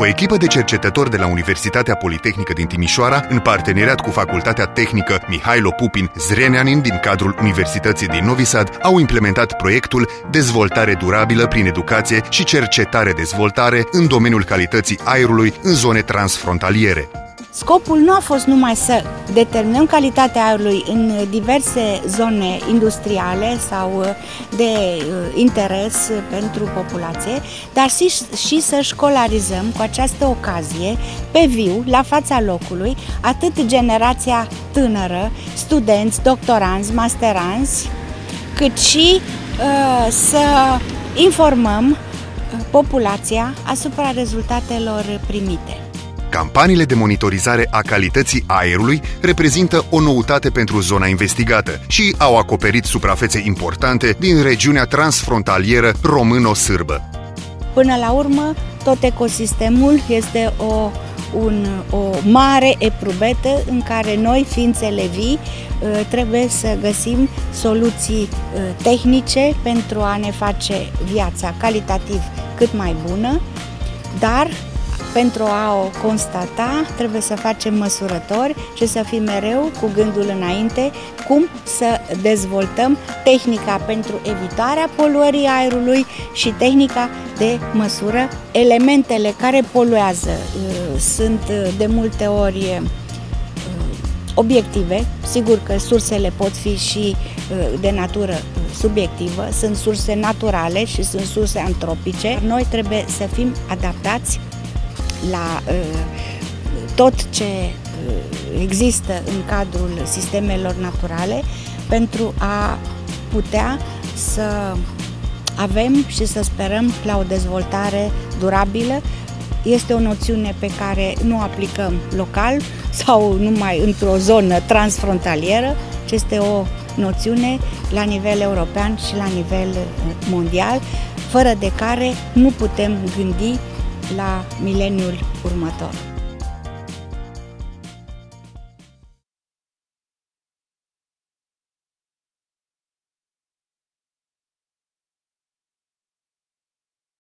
O echipă de cercetători de la Universitatea Politehnică din Timișoara, în parteneriat cu Facultatea Tehnică Mihailo Pupin Zrenjanin din cadrul Universității din Novi Sad, au implementat proiectul Dezvoltare durabilă prin educație și cercetare-dezvoltare în domeniul calității aerului în zone transfrontaliere. Scopul nu a fost numai să determinăm calitatea aerului în diverse zone industriale sau de interes pentru populație, dar și să școlarizăm cu această ocazie pe viu, la fața locului, atât generația tânără, studenți, doctoranți, masteranți, cât și să informăm populația asupra rezultatelor primite. Campaniile de monitorizare a calității aerului reprezintă o noutate pentru zona investigată și au acoperit suprafețe importante din regiunea transfrontalieră româno-sârbă. Până la urmă, tot ecosistemul este o mare eprubetă în care noi, ființele vii, trebuie să găsim soluții tehnice pentru a ne face viața calitativ cât mai bună, dar pentru a o constata, trebuie să facem măsurători și să fim mereu cu gândul înainte cum să dezvoltăm tehnica pentru evitarea poluării aerului și tehnica de măsură. Elementele care poluează sunt de multe ori obiective, sigur că sursele pot fi și de natură subiectivă, sunt surse naturale și sunt surse antropice. Noi trebuie să fim adaptați la tot ce există în cadrul sistemelor naturale pentru a putea să avem și să sperăm la o dezvoltare durabilă. Este o noțiune pe care nu o aplicăm local sau numai într-o zonă transfrontalieră, ci este o noțiune la nivel european și la nivel mondial, fără de care nu putem gândi la mileniul următor.